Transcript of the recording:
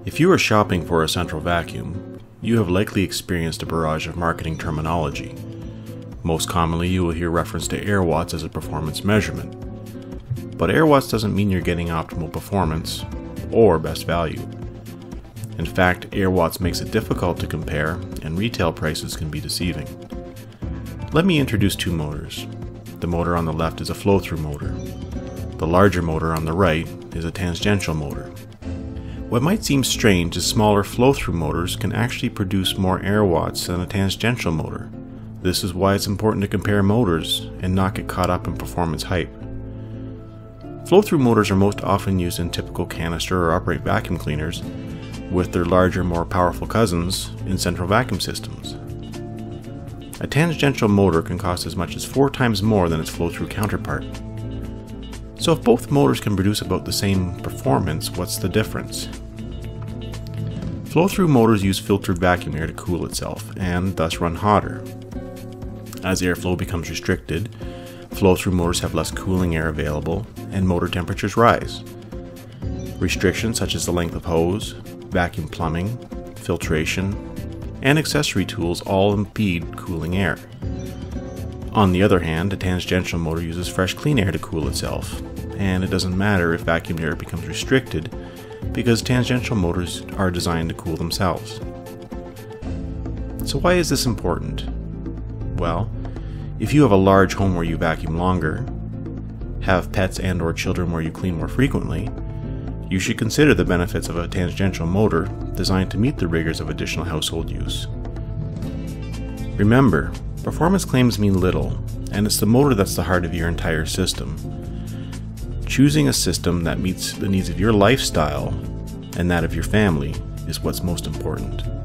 If you are shopping for a central vacuum, you have likely experienced a barrage of marketing terminology. Most commonly, you will hear reference to air watts as a performance measurement. But air watts doesn't mean you're getting optimal performance or best value. In fact, air watts makes it difficult to compare, and retail prices can be deceiving. Let me introduce two motors. The motor on the left is a flow-through motor. The larger motor on the right is a tangential motor. What might seem strange is smaller flow-through motors can actually produce more air watts than a tangential motor. This is why it's important to compare motors and not get caught up in performance hype. Flow-through motors are most often used in typical canister or upright vacuum cleaners, with their larger, more powerful cousins in central vacuum systems. A tangential motor can cost as much as 4 times more than its flow-through counterpart. So if both motors can produce about the same performance, what's the difference? Flow-through motors use filtered vacuum air to cool itself, and thus run hotter. As airflow becomes restricted, flow-through motors have less cooling air available, and motor temperatures rise. Restrictions such as the length of hose, vacuum plumbing, filtration, and accessory tools all impede cooling air. On the other hand, a tangential motor uses fresh clean air to cool itself, and it doesn't matter if vacuum air becomes restricted because tangential motors are designed to cool themselves. So why is this important? Well, if you have a large home where you vacuum longer, have pets and/or children where you clean more frequently, you should consider the benefits of a tangential motor designed to meet the rigors of additional household use. Remember, performance claims mean little, and it's the motor that's the heart of your entire system. Choosing a system that meets the needs of your lifestyle and that of your family is what's most important.